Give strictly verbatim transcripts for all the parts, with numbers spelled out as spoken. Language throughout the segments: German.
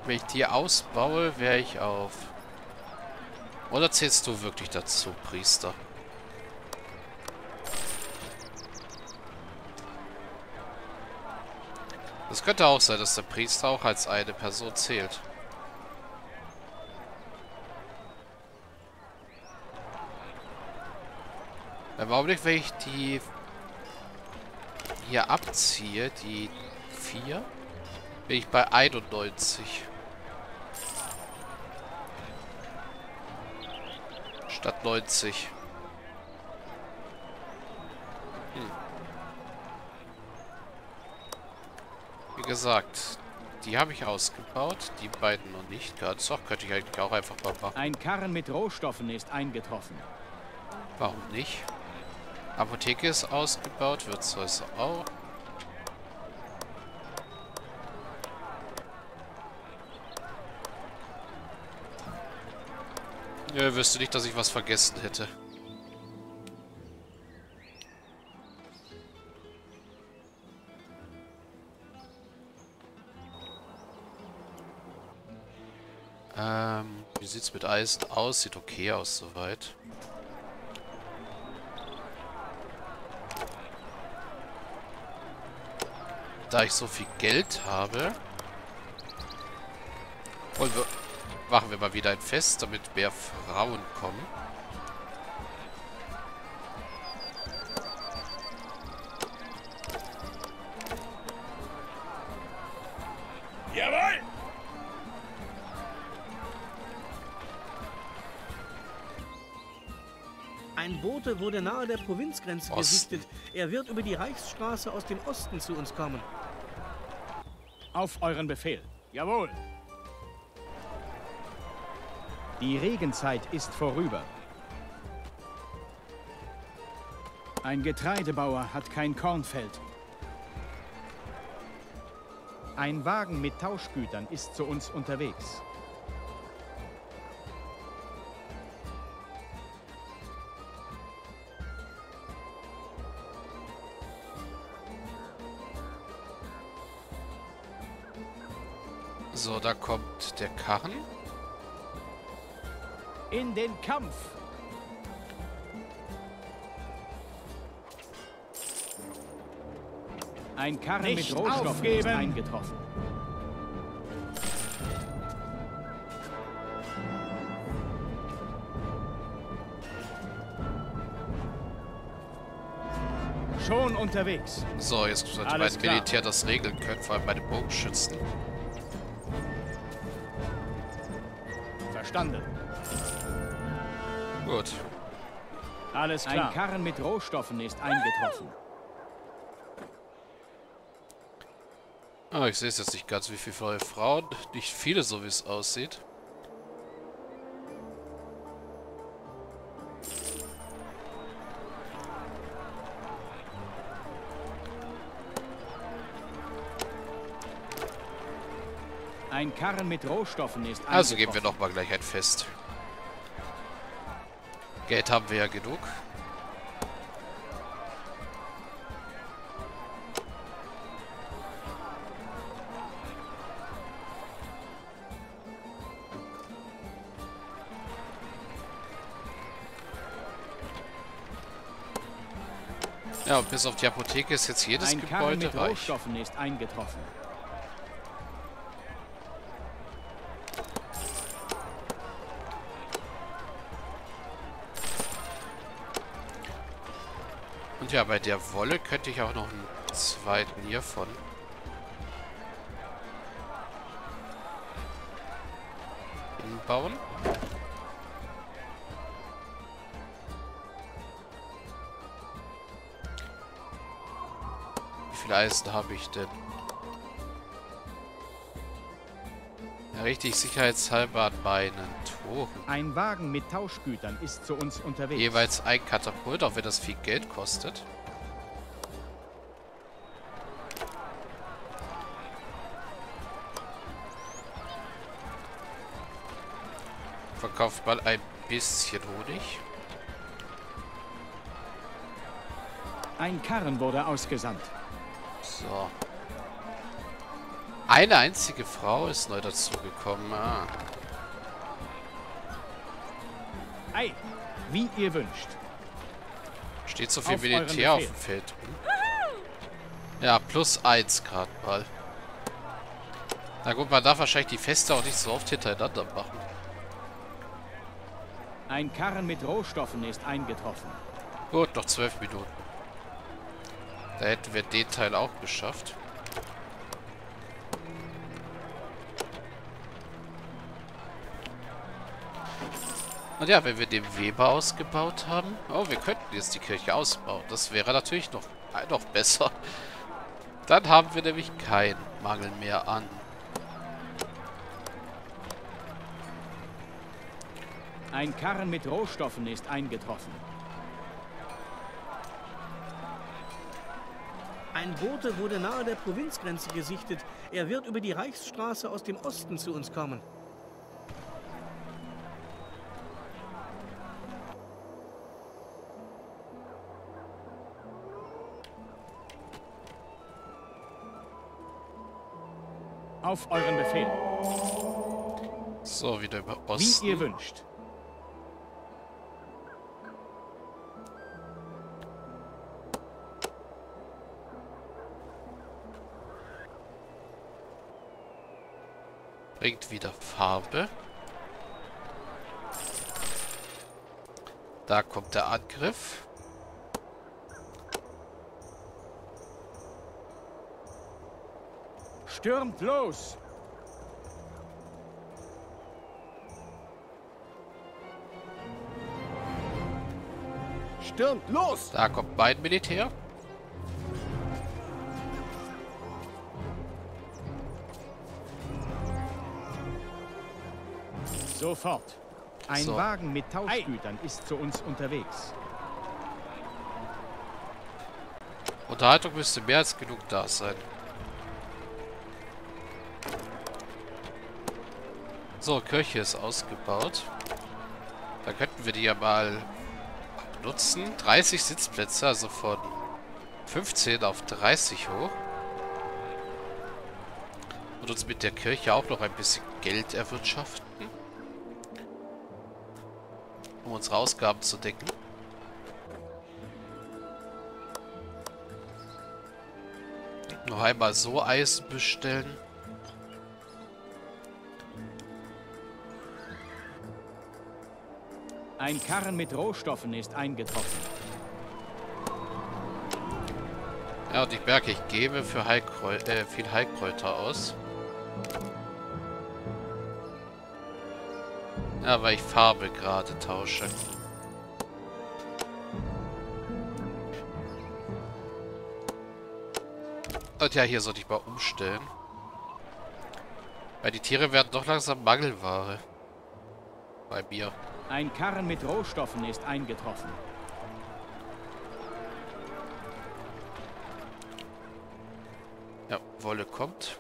Wenn ich die ausbaue, wäre ich auf... Oder zählst du wirklich dazu, Priester? Es könnte auch sein, dass der Priester auch als eine Person zählt. Im Augenblick, wenn ich die hier abziehe, die vier, bin ich bei einundneunzig. Statt neunzig. Hm. Wie gesagt, die habe ich ausgebaut, die beiden noch nicht. Ganz doch, könnte ich eigentlich auch einfach mal machen. Ein Karren mit Rohstoffen ist eingetroffen. Warum nicht? Apotheke ist ausgebaut, Wirtshäuser auch. Ja, wüsste nicht, dass ich was vergessen hätte. Ähm, wie sieht's mit Eisen aus? Sieht okay aus soweit. Da ich so viel Geld habe, wollen wir, machen wir mal wieder ein Fest, damit mehr Frauen kommen. Jawohl! Ein Bote wurde nahe der Provinzgrenze Osten. gesichtet. Er wird über die Reichsstraße aus dem Osten zu uns kommen. Auf euren Befehl. Jawohl. Die Regenzeit ist vorüber. Ein Getreidebauer hat kein Kornfeld. Ein Wagen mit Tauschgütern ist zu uns unterwegs. So, da kommt der Karren. In den Kampf! Ein Karren Nicht mit Rohstoffen aufgeben. ist eingetroffen. Schon unterwegs. So, jetzt sollte Alles mein klar. Militär das regeln können, vor allem meine Bogenschützen. Verstanden. Gut. Alles klar. Ein Karren mit Rohstoffen ist eingetroffen. Ah, ich sehe es jetzt nicht ganz, wie viele neue Frauen. Nicht viele, so wie es aussieht. Ein Karren mit Rohstoffen ist eingetroffen. Also geben wir nochmal gleich ein Fest. Geld haben wir ja genug. Ja, und bis auf die Apotheke ist jetzt jedes Ein Karren Gebäude mit reich. Rohstoffen ist eingetroffen. Und ja, bei der Wolle könnte ich auch noch einen zweiten hiervon. Hinbauen. Wie viel Eisen habe ich denn? Ja, richtig sicherheitshalber an meinen Toren. Ein Wagen mit Tauschgütern ist zu uns unterwegs. Jeweils ein Katapult, auch wenn das viel Geld kostet. Verkauft mal ein bisschen Honig. Ein Karren wurde ausgesandt. So. Eine einzige Frau ist neu dazugekommen. Ah. Ei, wie ihr wünscht. Steht so viel Auf Militär euren auf dem Feld rum. Ja, plus eins gerade mal. Na gut, man darf wahrscheinlich die Feste auch nicht so oft hintereinander machen. Ein Karren mit Rohstoffen ist eingetroffen. Gut, noch zwölf Minuten. Da hätten wir den Teil auch geschafft. Und ja, wenn wir den Weber ausgebaut haben... Oh, wir könnten jetzt die Kirche ausbauen. Das wäre natürlich noch, äh, noch besser. Dann haben wir nämlich keinen Mangel mehr an. Ein Karren mit Rohstoffen ist eingetroffen. Ein Bote wurde nahe der Provinzgrenze gesichtet. Er wird über die Reichsstraße aus dem Osten zu uns kommen. Auf euren Befehl. So, wieder über Osten. Wie ihr wünscht. Bringt wieder Farbe. Da kommt der Angriff. Stürmt los! Stürmt los! Da kommt mein Militär. Sofort. Ein So. Wagen mit Tauschgütern ist zu uns unterwegs. Unterhaltung müsste mehr als genug da sein. So, Kirche ist ausgebaut. Da könnten wir die ja mal nutzen. dreißig Sitzplätze, also von fünfzehn auf dreißig hoch. Und uns mit der Kirche auch noch ein bisschen Geld erwirtschaften. Um unsere Ausgaben zu decken. Noch einmal so Eisen bestellen. Ein Karren mit Rohstoffen ist eingetroffen. Ja, und ich merke, ich gebe für Heilkreu äh, viel Heilkräuter aus. Ja, weil ich Farbe gerade tausche. Und ja, hier sollte ich mal umstellen. Weil die Tiere werden doch langsam Mangelware. Bei mir. Ein Karren mit Rohstoffen ist eingetroffen. Ja, Wolle kommt.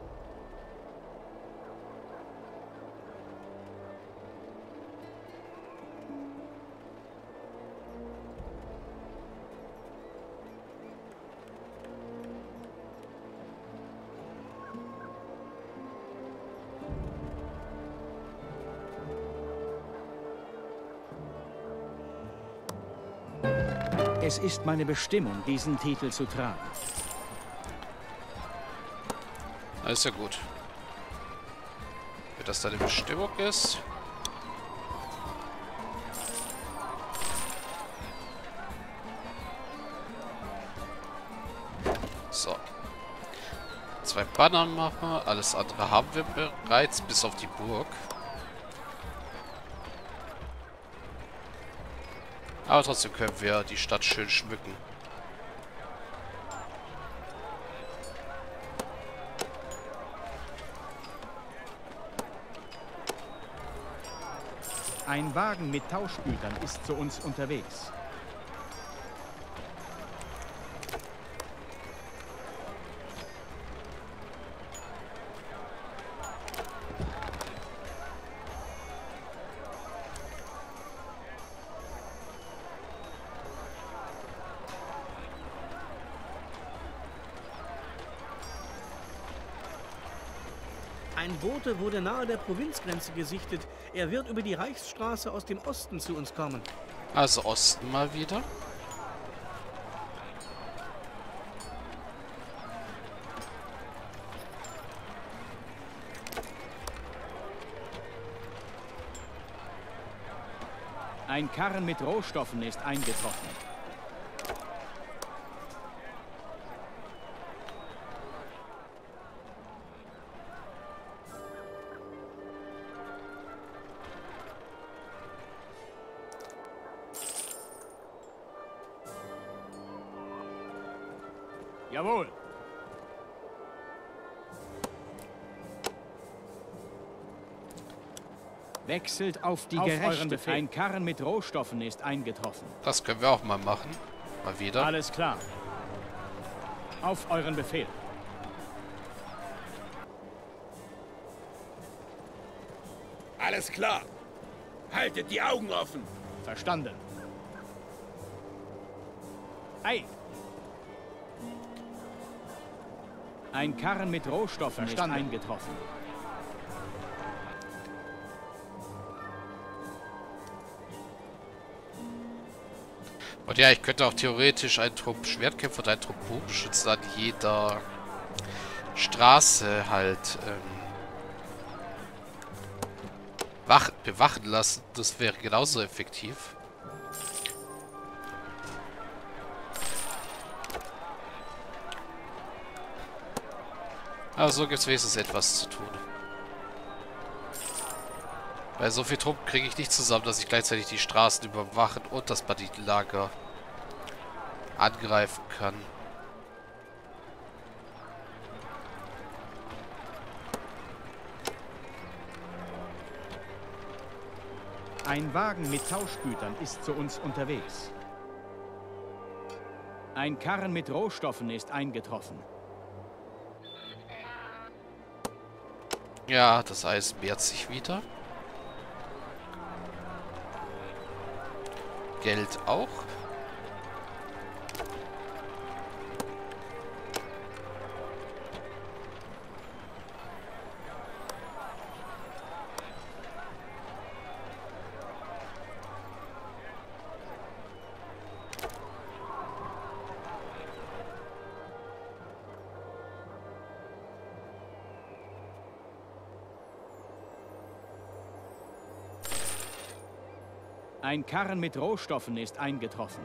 Es ist meine Bestimmung, diesen Titel zu tragen. Na, ist ja gut. Wenn das deine Bestimmung ist. So. Zwei Banner machen wir. Alles andere haben wir bereits, bis auf die Burg. Aber trotzdem können wir die Stadt schön schmücken. Ein Wagen mit Tauschgütern ist zu uns unterwegs. Bote wurde nahe der Provinzgrenze gesichtet. Er wird über die Reichsstraße aus dem Osten zu uns kommen. Also Osten mal wieder. Ein Karren mit Rohstoffen ist eingetroffen. Jawohl. Wechselt auf die Auf euren Gerechte. Befehl. Ein Karren mit Rohstoffen ist eingetroffen. Das können wir auch mal machen. Mal wieder. Alles klar. Auf euren Befehl. Alles klar. Haltet die Augen offen. Verstanden. Ei, Ein Karren mit Rohstoffen Verstanden. ist eingetroffen. Und ja, ich könnte auch theoretisch einen Trupp Schwertkämpfer und einen Trupp Bogenschützen an jeder Straße halt ähm, wach bewachen lassen. Das wäre genauso effektiv. Aber so gibt es wenigstens etwas zu tun. Weil so viel Truppen kriege ich nicht zusammen, dass ich gleichzeitig die Straßen überwachen und das Banditenlager angreifen kann. Ein Wagen mit Tauschgütern ist zu uns unterwegs. Ein Karren mit Rohstoffen ist eingetroffen. Ja, das Eis mehrt sich wieder. Geld auch. Ein Karren mit Rohstoffen ist eingetroffen.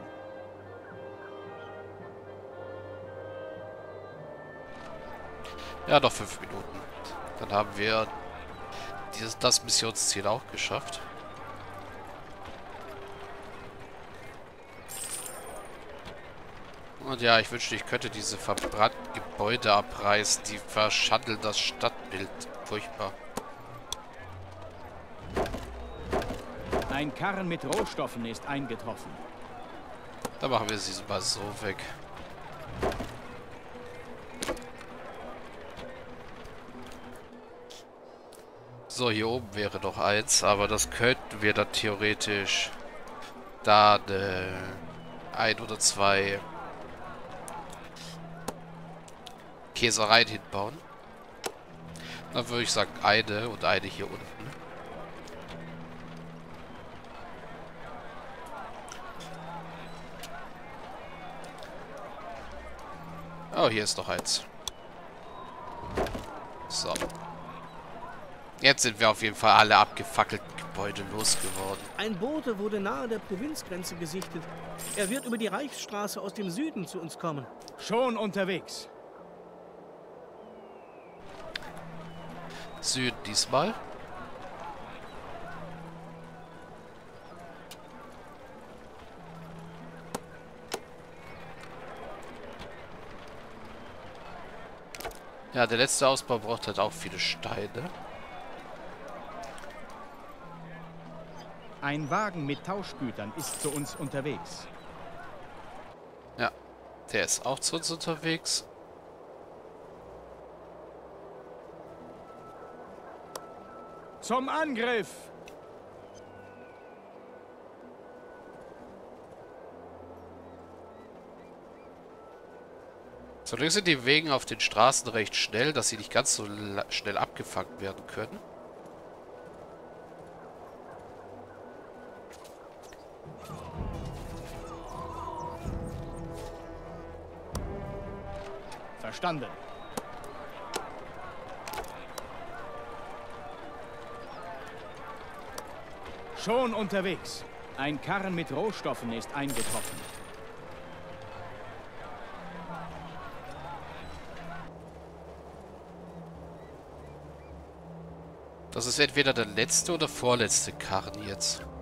Ja, noch fünf Minuten. Dann haben wir dieses, das Missionsziel auch geschafft. Und ja, ich wünschte, ich könnte diese verbrannten Gebäude abreißen. Die verschandeln das Stadtbild. Furchtbar. Ein Karren mit Rohstoffen ist eingetroffen. Da machen wir sie mal so weg. So, hier oben wäre noch eins, aber das könnten wir dann theoretisch da äh, ein oder zwei Käsereien hinbauen. Dann würde ich sagen eine und eine hier unten. Oh, hier ist noch eins. So. Jetzt sind wir auf jeden Fall alle abgefackelten Gebäude losgeworden. Ein Bote wurde nahe der Provinzgrenze gesichtet. Er wird über die Reichsstraße aus dem Süden zu uns kommen. Schon unterwegs. Süden diesmal. Ja, der letzte Ausbau braucht halt auch viele Steine. Ein Wagen mit Tauschgütern ist zu uns unterwegs. Ja, der ist auch zu uns unterwegs. Zum Angriff! Zum Glück sind die Wegen auf den Straßen recht schnell, dass sie nicht ganz so schnell abgefangen werden können. Verstanden. Schon unterwegs. Ein Karren mit Rohstoffen ist eingetroffen. Das ist entweder der letzte oder vorletzte Karren jetzt.